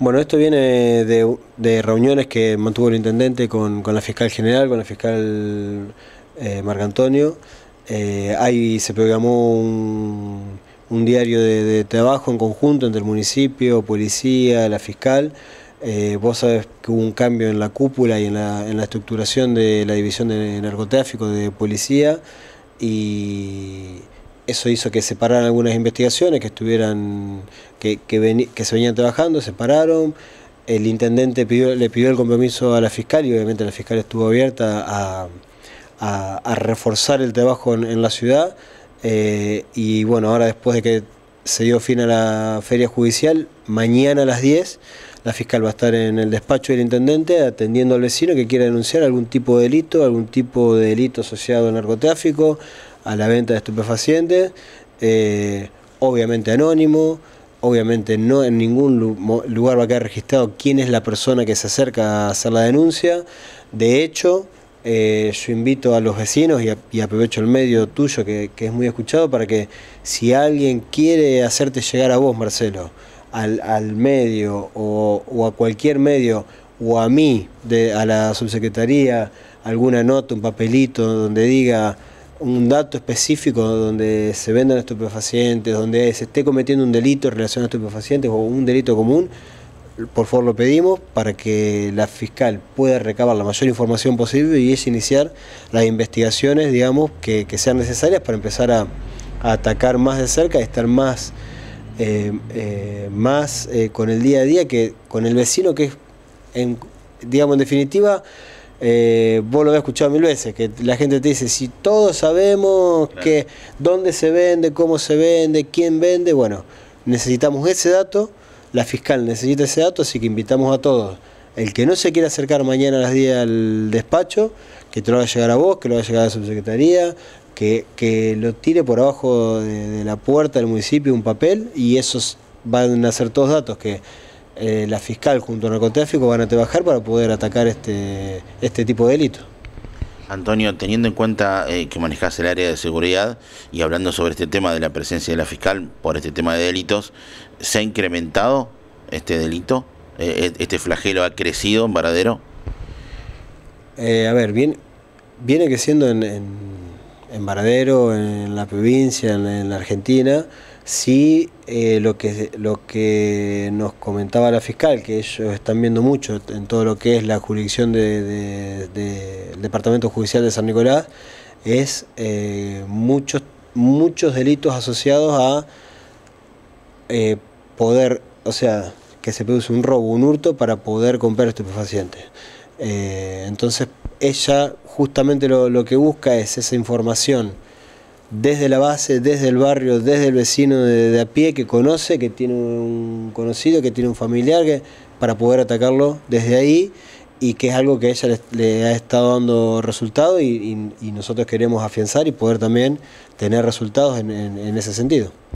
Bueno, esto viene de reuniones que mantuvo el intendente con la fiscal general, con la fiscal Marcantonio. Ahí se programó un diario de trabajo en conjunto entre el municipio, policía, la fiscal. Vos sabés que hubo un cambio en la cúpula y en la estructuración de la división de narcotráfico de policía, y eso hizo que separaran algunas investigaciones que se venían trabajando, se pararon. El intendente le pidió el compromiso a la fiscal y obviamente la fiscal estuvo abierta a reforzar el trabajo en la ciudad. Y bueno, ahora después de que se dio fin a la feria judicial, mañana a las 10 la fiscal va a estar en el despacho del intendente atendiendo al vecino que quiera denunciar algún tipo de delito asociado al narcotráfico, a la venta de estupefacientes, obviamente anónimo. Obviamente no en ningún lugar va a quedar registrado quién es la persona que se acerca a hacer la denuncia. De hecho, yo invito a los vecinos y aprovecho el medio tuyo que es muy escuchado para que si alguien quiere hacerte llegar a vos, Marcelo, al medio o a cualquier medio o a mí, a la subsecretaría, alguna nota, un papelito donde diga un dato específico donde se vendan estupefacientes, donde se esté cometiendo un delito en relación a estupefacientes o un delito común, por favor lo pedimos para que la fiscal pueda recabar la mayor información posible y ella iniciar las investigaciones, digamos, que sean necesarias para empezar a atacar más de cerca y estar más con el día a día que con el vecino, que es, digamos, en definitiva, vos lo habéis escuchado 1000 veces, que la gente te dice, si todos sabemos que dónde se vende, cómo se vende, quién vende, bueno, necesitamos ese dato, la fiscal necesita ese dato, así que invitamos a todos. El que no se quiera acercar mañana a las 10 al despacho, que te lo haga llegar a vos, que lo haga llegar a la subsecretaría, que lo tire por abajo de la puerta del municipio un papel, y esos van a ser todos datos que la fiscal junto al narcotráfico van a trabajar para poder atacar este tipo de delito. Antonio, teniendo en cuenta que manejás el área de seguridad y hablando sobre este tema de la presencia de la fiscal por este tema de delitos, ¿se ha incrementado este delito? ¿Este flagelo ha crecido en Varadero? A ver, viene creciendo en Varadero, en la provincia, en la Argentina. Sí, lo que nos comentaba la fiscal, que ellos están viendo mucho en todo lo que es la jurisdicción del Departamento Judicial de San Nicolás, es muchos delitos asociados a poder, o sea, que se produce un robo, un hurto para poder comprar estupefacientes. Entonces ella justamente lo que busca es esa información desde la base, desde el barrio, desde el vecino de a pie que conoce, que tiene un conocido, que tiene un familiar, para poder atacarlo desde ahí, y que es algo que a ella le ha estado dando resultado y nosotros queremos afianzar y poder también tener resultados en ese sentido.